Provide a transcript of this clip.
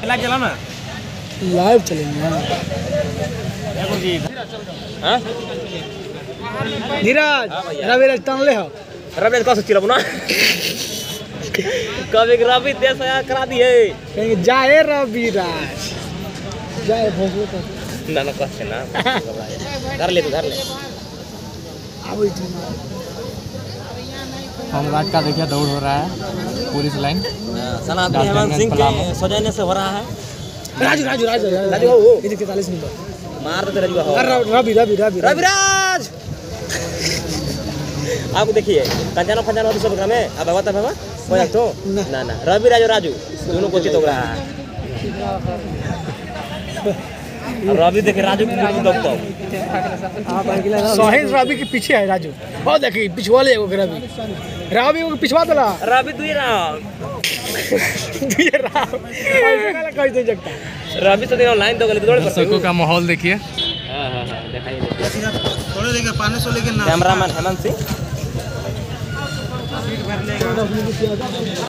Live चला ना, live चलेंगे। हाँ धीरज रवि टान ले हो रवि कौन सा चिरा बुना कभी रवि देश आया करा दिए कहेंगे जाए रवि राज जाए भोसले का ना ना कौन से ना घर ले अब हम राज का देखिए दौड़ हो रहा है पुलिस लाइन सनातन हेमंत सिंह के सौजन्य से हो रहा है। राजू राजू राजू राजू हो 43 नंबर मार देते राजू हो रवि रवि रवि रविराज आपको देखिए कंचना फंजाना सब ग्राम में अब बता बाबा कोई तो ना ना रविराज और राजू दोनों को चित हो रहा है। रवि देखे राजू की दबता सोहेल रवि के पीछे है राजू और देखिए पिछवा ले रवि रवि को पिछवा दला रवि दुई राम ऐसे काला कह दे जगता रवि तो दिन लाइन तो गले दौड़ पर दर्शकों का माहौल देखिए। हां हां हां दिखाइए थोड़े देखे 500 लेके ना कैमरामैन हेमंत सिंह